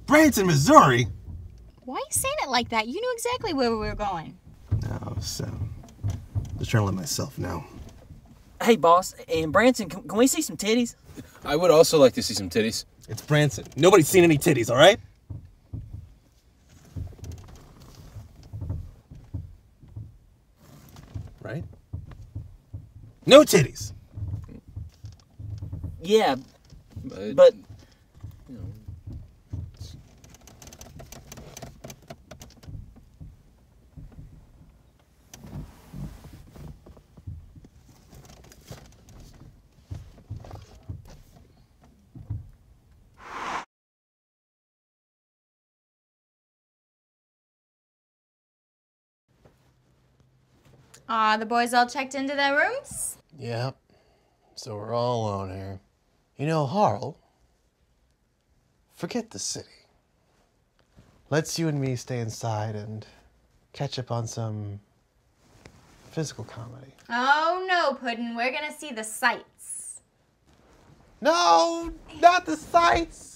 Branson, Missouri? Why are you saying it like that? You knew exactly where we were going. No, so... just trying to let myself know. Hey, boss, in Branson, can we see some titties? I would also like to see some titties. It's Branson. Nobody's seen any titties, all right? Right? No titties! Yeah, but you know. The boys all checked into their rooms? Yep. So we're all alone here. You know, Harl, forget the city. Let's you and me stay inside and catch up on some physical comedy. Oh no, Puddin', we're gonna see the sights. No, not the sights!